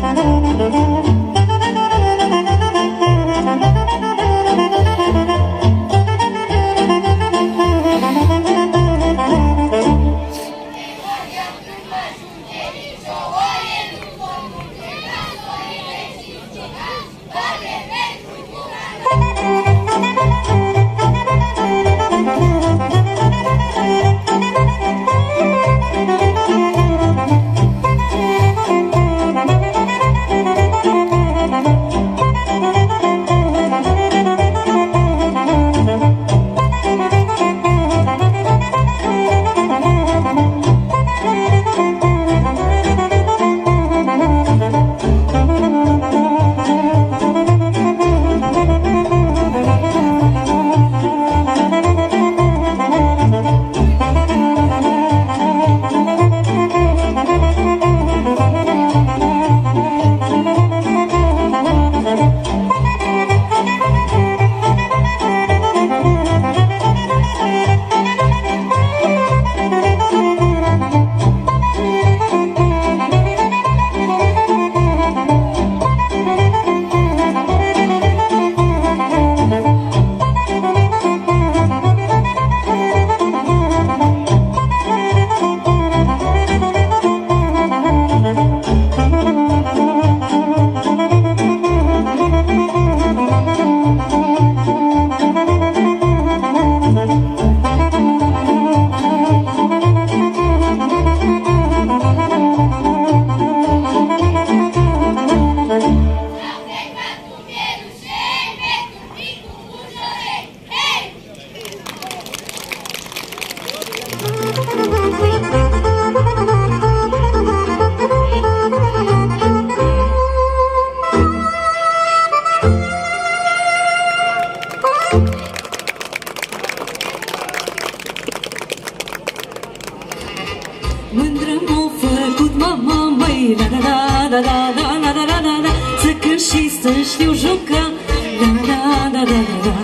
Mândră m-a făcut mama, măi, la la la la la la la la la la, să cânt și să știu juca, la la la la la la.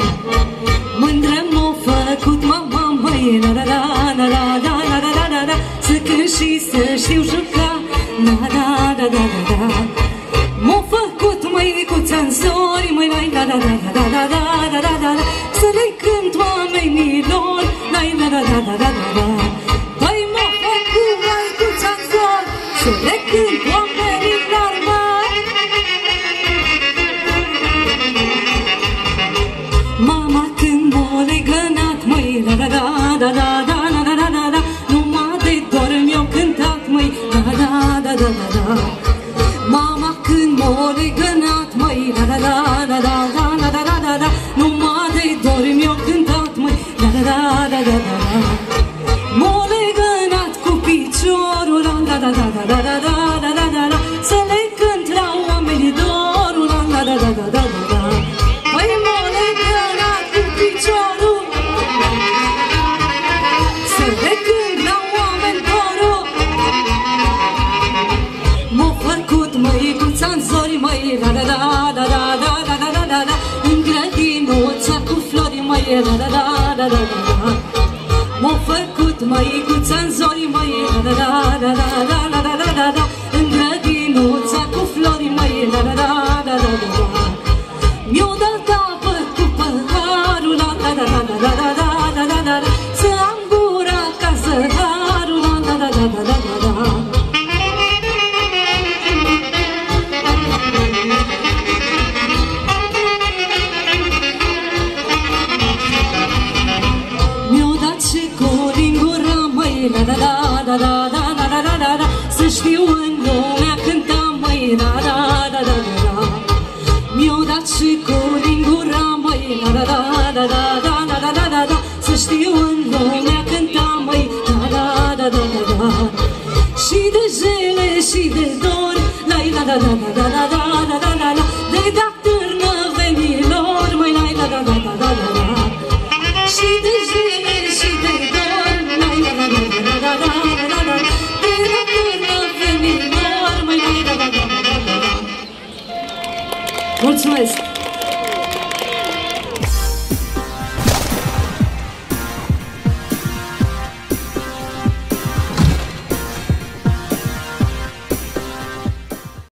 Mândră m-a făcut mama, măi, la la la la la la la la la la, să cânt și să știu juca, la la la la la la. M-a făcut măicuța în zori, măi, la la la la la la la la la la la, să le cânt oamenilor, la la la la la la la la. Să le cânt oamenilor, măi. Mama când m-a legănat, măi, la la la la la la la la la la la, numai de dor mi-a cântat, măi, la la la la la la. Mama când m-a legănat, măi, la la la la la la la la la la la, numai de dor mi-a cântat, măi, la la la la la la la. M-a legănat cu piciorul, la la la la la la la la la la la, să le cânt la oamenii dorul, la la la la la la la la. Păi m-a legănat cu piciorul, să le cânt la oameni dorul. M-a făcut măicuța-n zori, măi, la la la la la la la la la la la, în grădinuța cu flori, măi, la la la la la la la. M-a făcut măicuța-n zori, măi, la la la la la la